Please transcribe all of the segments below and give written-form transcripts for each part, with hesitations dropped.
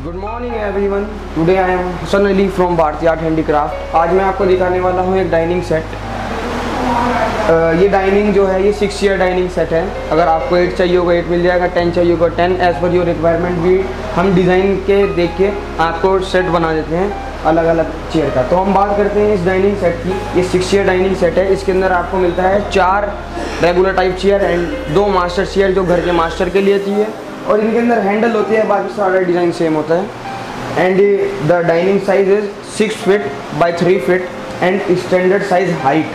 Good morning everyone. Today I am Hasan Ali from Bharti art handicraft. आज मैं आपको दिखाने वाला हूँ एक डाइनिंग सेट। ये डाइनिंग जो है ये 6 चेयर डाइनिंग सेट है। अगर आपको 8 चाहिए होगा 8 मिल जाएगा, 10 चाहिए होगा 10, एज़ पर योर रिक्वायरमेंट भी हम डिज़ाइन के देख के आपको सेट बना देते हैं अलग अलग चेयर का। तो हम बात करते हैं इस डाइनिंग सेट की। ये 6 चेयर डाइनिंग सेट है। इसके अंदर आपको मिलता है 4 regular type chair and 2 master chair जो घर के मास्टर के लिए चाहिए, और इनके अंदर हैंडल होती है, बाकी सारा डिज़ाइन सेम होता है। And the dining size is 6 feet by 3 feet and standard size height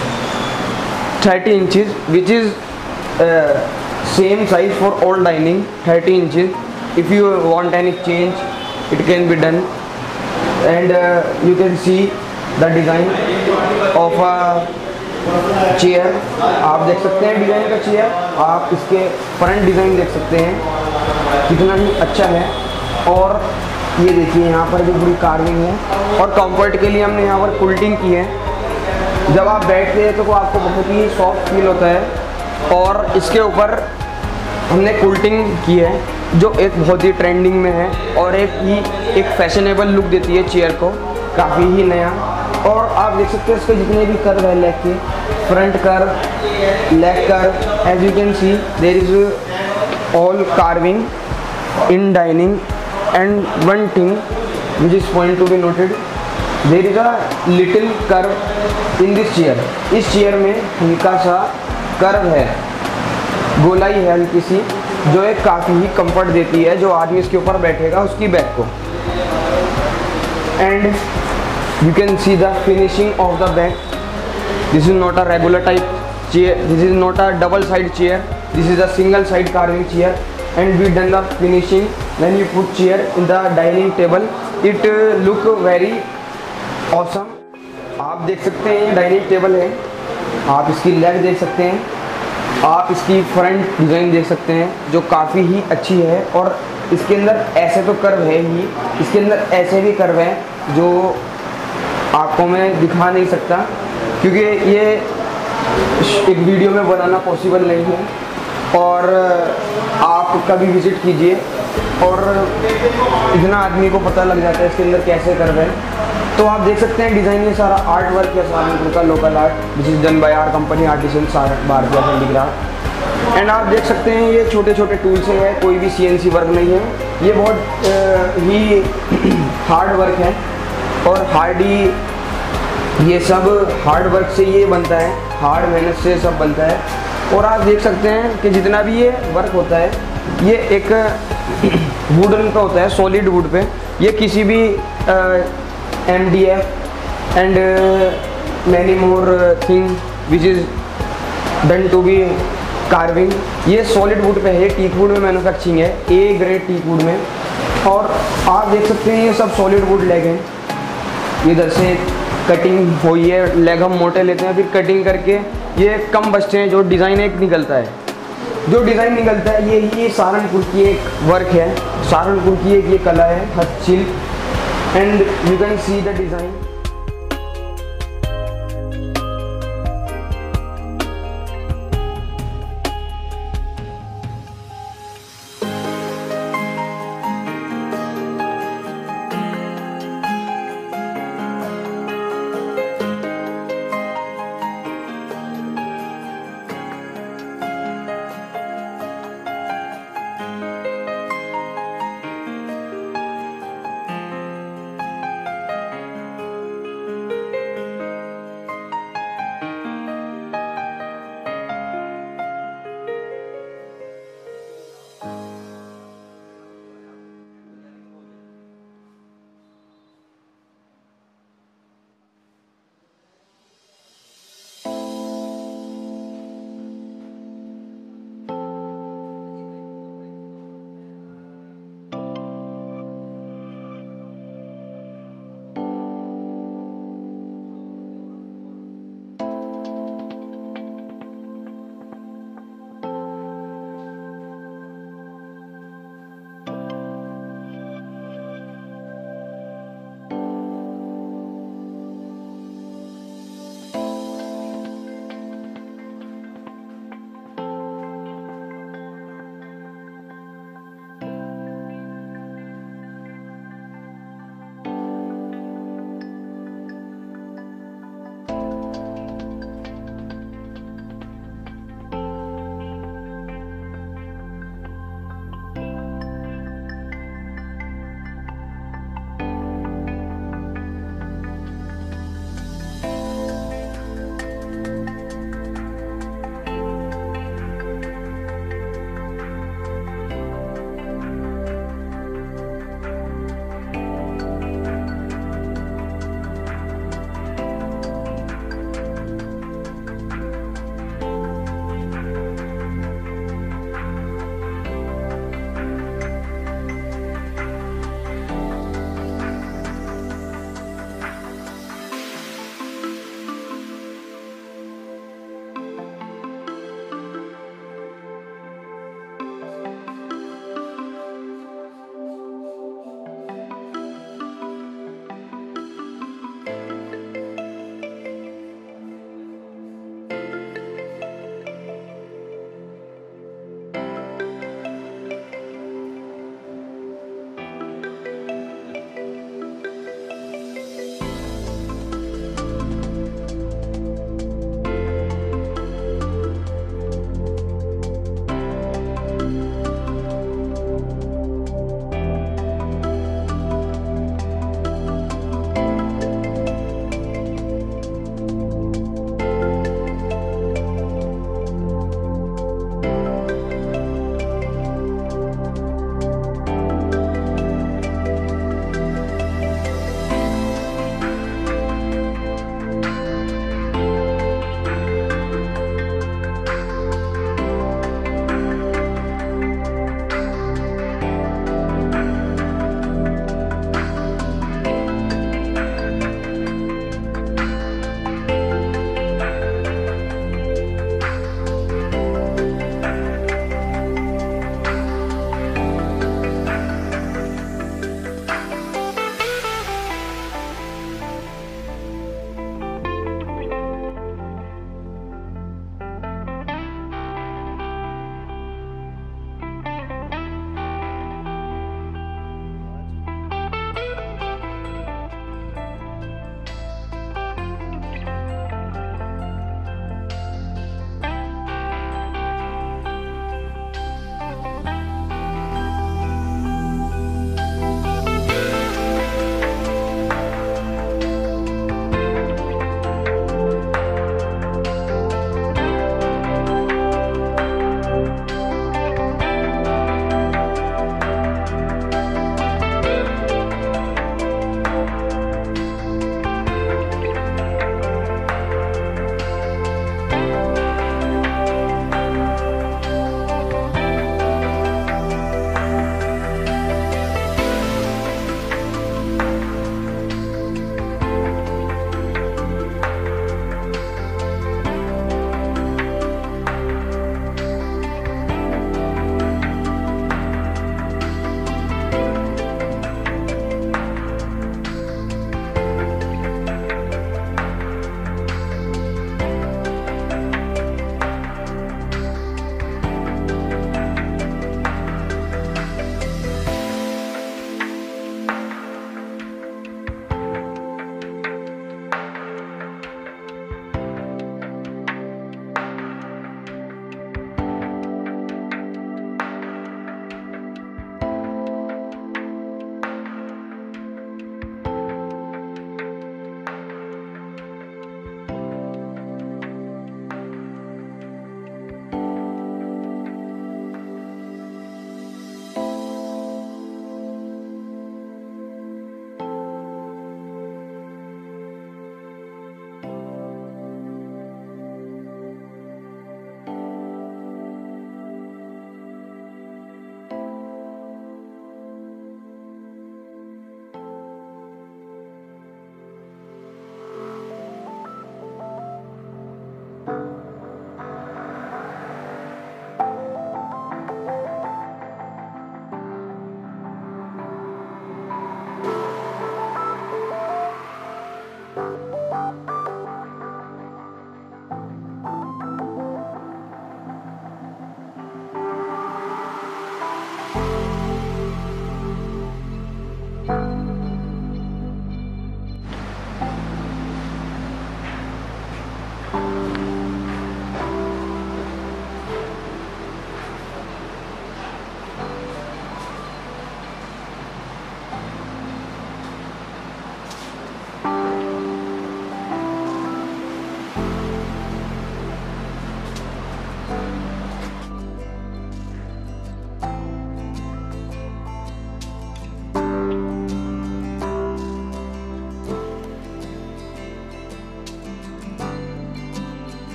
30 inches, which is same size for all dining, 30 inches. If you want any change, it can be done. And you can see the design of a chair. आप देख सकते हैं design का chair. आप इसके front design देख सकते हैं कितना ही अच्छा है। और ये देखिए यहाँ पर भी पूरी कार्विंग है, और कंफर्ट के लिए हमने यहाँ पर कुल्टिंग की है। जब आप बैठते हैं तो आपको बहुत ही सॉफ्ट फील होता है। और इसके ऊपर हमने कुल्टिंग की है जो एक बहुत ही ट्रेंडिंग में है, और एक फैशनेबल लुक देती है चेयर को, काफ़ी ही नया। और आप देख सकते हैं इसके जितने भी कर्व है, लेग के front curve, leg curve, as you can see there is all carving in dining. And one thing which is point to be noted, there is a little curve in this chair. इस chair में हल्का सा curve है, गोलाई है हल्की सी, जो एक काफ़ी ही कंफर्ट देती है जो आदमी इसके ऊपर बैठेगा उसकी बैक को। And you can see the finishing of the back. This is not a regular type chair, this is not a double side chair, this is a single side carving chair. And we done the finishing when you put chair in the dining table, it look very awesome. आप देख सकते हैं ये dining table है, आप इसकी leg देख सकते हैं, आप इसकी फ्रंट डिज़ाइन देख सकते हैं जो काफ़ी ही अच्छी है। और इसके अंदर ऐसे तो कर्व है ही, इसके अंदर ऐसे भी कर्व हैं जो आपको मैं दिखा नहीं सकता क्योंकि ये एक वीडियो में बनाना पॉसिबल नहीं है। और आप कभी विज़िट कीजिए और इतना आदमी को पता लग जाता है इसके अंदर कैसे कर्व है। तो आप देख सकते हैं डिज़ाइन ये सारा आर्ट वर्क है सहारनपुर का, local art which is done by our company artisan Bharti art handicraft. And आप देख सकते हैं ये छोटे छोटे टूल से है, कोई भी CNC वर्क नहीं है। ये बहुत ही हार्ड वर्क है, और ये सब हार्ड वर्क से ये बनता है, हार्ड मेहनत से सब बनता है। और आप देख सकते हैं कि जितना भी ये वर्क होता है ये एक वुडन का होता है, सॉलिड वुड पे। ये किसी भी MDF and many more thing which is done to be carving, ये सॉलिड वुड पे है, टीक वुड में मैन्युफैक्चरिंग है, A ग्रेड टीक वुड में। और आप देख सकते हैं ये सब सॉलिड वुड लेग हैं। इधर से कटिंग हुई है, लेग हम मोटे लेते हैं, फिर कटिंग करके ये कम बचते हैं, जो डिज़ाइन एक निकलता है, जो डिज़ाइन निकलता है ये सहारनपुर की एक वर्क है, सहारनपुर की एक ये कला है, हस्तशिल्प। And you can see the design.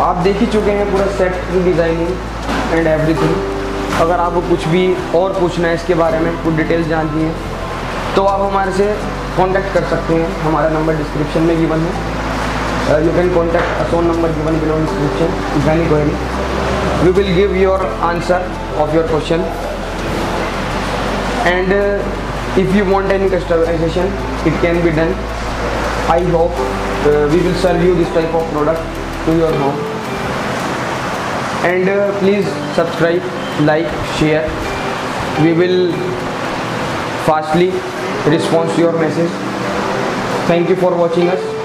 आप देख ही चुके हैं पूरा सेट की डिज़ाइनिंग एंड एवरीथिंग। अगर आपको कुछ भी और पूछना है इसके बारे में, कुछ डिटेल्स जाननी है, तो आप हमारे से कांटेक्ट कर सकते हैं। हमारा नंबर डिस्क्रिप्शन में गिवन है। You can contact us on number given below description if any query, we will give your answer of your question. And if you want any customization, it can be done. I hope we will serve you this type of product to your home. And please subscribe, like, share. We will fastly respond to your message. Thank you for watching us.